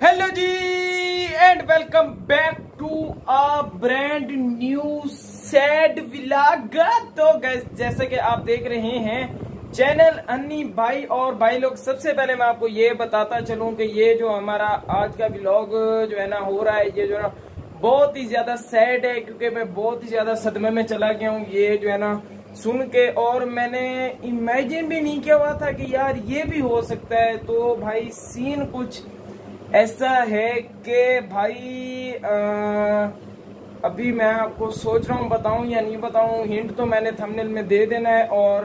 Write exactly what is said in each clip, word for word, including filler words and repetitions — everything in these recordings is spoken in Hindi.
Hello ji and welcome back to a brand new sad vlog. तो गाइस जैसे कि आप देख रहे हैं चैनल अन्नी भाई और भाई लोग, सबसे पहले मैं आपको ये बताता चलूं कि ये जो हमारा आज का व्लॉग जो है ना हो रहा है, ये जो ना बहुत ही ज्यादा सैड है क्योंकि मैं बहुत ही ज्यादा सदमे में चला गया हूँ ये जो है ना सुन के। और मैंने इमेजिन भी नहीं किया हुआ था कि यार ये भी हो सकता है। तो भाई सीन कुछ ऐसा है कि भाई आ, अभी मैं आपको सोच रहा हूँ बताऊं या नहीं बताऊं। हिंट तो मैंने थंबनेल में दे देना है और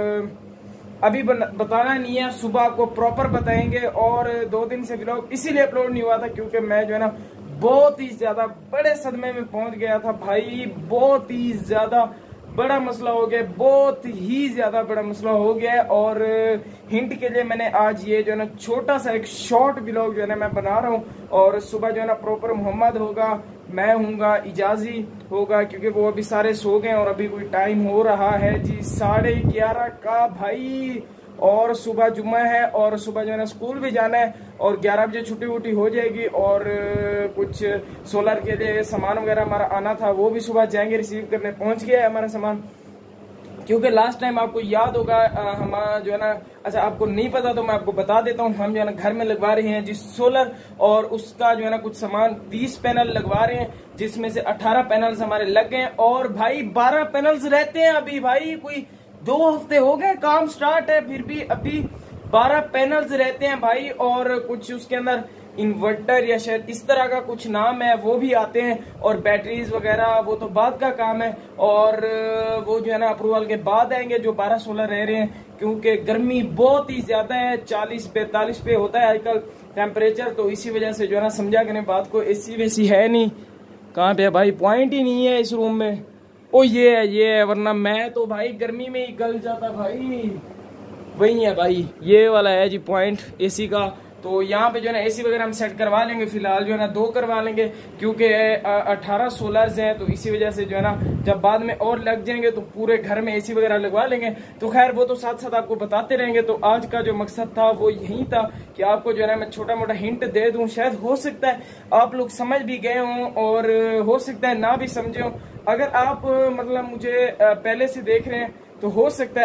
अभी बताना नहीं है, सुबह आपको प्रॉपर बताएंगे। और दो दिन से व्लॉग इसीलिए अपलोड नहीं हुआ था क्योंकि मैं जो है ना बहुत ही ज्यादा बड़े सदमे में पहुंच गया था भाई। बहुत ही ज्यादा बड़ा मसला हो गया, बहुत ही ज्यादा बड़ा मसला हो गया। और हिंट के लिए मैंने आज ये जो है ना छोटा सा एक शॉर्ट व्लॉग जो है ना मैं बना रहा हूँ। और सुबह जो है ना प्रॉपर मोहम्मद होगा, मैं हूँगा, इजाजी होगा क्योंकि वो अभी सारे सो गए और अभी कोई टाइम हो रहा है जी साढ़े ग्यारह का भाई। और सुबह जुम्मा है और सुबह जो है ना स्कूल भी जाना है और ग्यारह बजे छुट्टी वुट्टी हो जाएगी। और कुछ सोलर के लिए सामान वगैरह हमारा आना था, वो भी सुबह जाएंगे रिसीव करने। पहुंच गया है हमारा सामान क्योंकि लास्ट टाइम आपको याद होगा हमारा जो है ना, अच्छा आपको नहीं पता तो मैं आपको बता देता हूँ, हम जो है ना घर में लगवा रहे हैं जिस सोलर और उसका जो है ना कुछ सामान बीस पैनल लगवा रहे हैं जिसमें से अठारह पैनल्स हमारे लग गए। और भाई बारह पैनल्स रहते हैं अभी भाई, कोई दो हफ्ते हो गए काम स्टार्ट है फिर भी अभी बारह पैनल्स रहते हैं भाई। और कुछ उसके अंदर इन्वर्टर या शायद इस तरह का कुछ नाम है वो भी आते हैं और बैटरीज वगैरह वो तो बाद का काम है। और वो जो है ना अप्रूवल के बाद आएंगे जो बारह सोलह रह रहे हैं क्योंकि गर्मी बहुत ही ज्यादा है, चालीस पैंतालीस पे होता है आजकल टेम्परेचर। तो इसी वजह से जो है ना समझा करें बात को, एसी वेसी है नहीं, कहाँ पे है भाई, पॉइंट ही नहीं है इस रूम में। ओ ये है ये है, वरना मैं तो भाई गर्मी में ही गल जाता भाई। वही है भाई, ये वाला है जी पॉइंट एसी का। तो यहाँ पे जो है ना एसी वगैरह हम सेट करवा लेंगे, फिलहाल जो है ना दो करवा लेंगे क्योंकि अठारह सोलर्स हैं। तो इसी वजह से जो है ना जब बाद में और लग जाएंगे तो पूरे घर में एसी वगैरह लगवा लेंगे। तो खैर वो तो साथ साथ आपको बताते रहेंगे। तो आज का जो मकसद था वो यही था कि आपको जो है ना मैं छोटा मोटा हिंट दे दूं, शायद हो सकता है आप लोग समझ भी गए हों और हो सकता है ना भी समझे हों। अगर आप मतलब मुझे पहले से देख रहे हैं तो हो सकता है,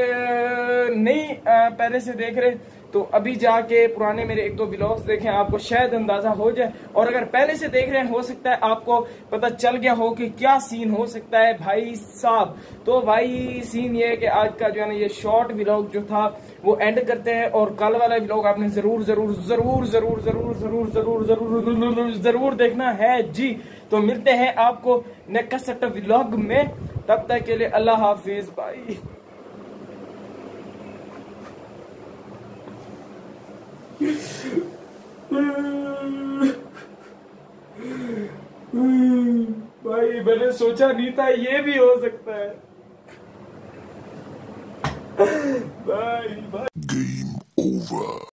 अगर नहीं पहले से देख रहे तो अभी जाके पुराने मेरे एक दो व्लॉग्स देखें, आपको शायद अंदाजा हो जाए। और अगर पहले से देख रहे हैं हो सकता है आपको पता चल गया हो कि क्या सीन हो सकता है भाई साहब। तो भाई सीन ये है कि आज का जो है ना ये शॉर्ट व्लॉग जो था वो एंड करते हैं और कल वाला व्लॉग आपने जरूर जरूर जरूर जरूर जरूर जरूर जरूर जरूर जरूर देखना है जी। तो मिलते हैं आपको नेक्स्ट व्लॉग में, तब तक के लिए अल्लाह हाफिज भाई। भाई मैंने सोचा नहीं था ये भी हो सकता है भाई भाई। Game over.